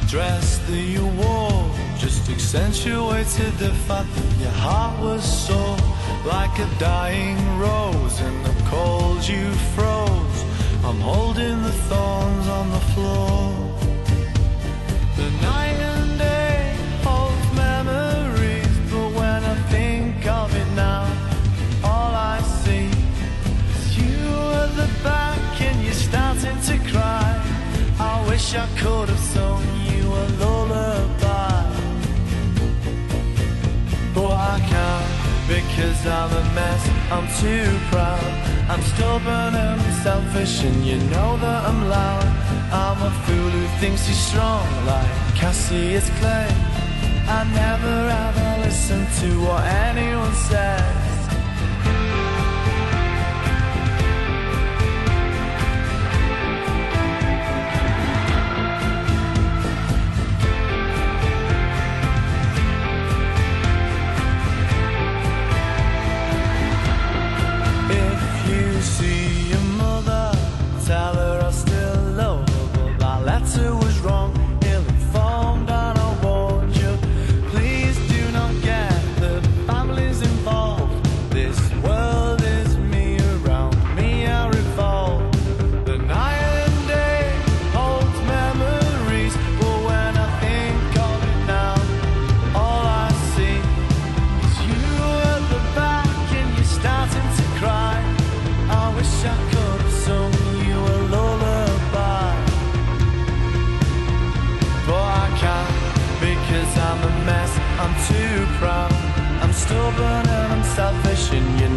dress that you wore just accentuated the fact that your heart was sore, like a dying rose in the cold you froze. I'm holding the thorns on the floor. The night and day holds memories, but when I think of it now, all I see is you at the back and you're starting to cry. I wish I could have sung you a lullaby, but I can't because I'm a mess. I'm too proud, I'm stubborn and I'm selfish, and you know that I'm loud. I'm a fool who thinks he's strong like Cassius Clay. I never ever listen to what anyone says. See your mother, tell her I still love her, but that letter was wrong, ill-informed, and I warned you. Please do not get the families involved. This world is me, around me I revolve. The night and day holds memories, but when I think of it now, all I see is you at the back and you're starting to cry. I wish I could have sung you a lullaby, but I can't because I'm a mess. I'm too proud, I'm stubborn and I'm selfish, and you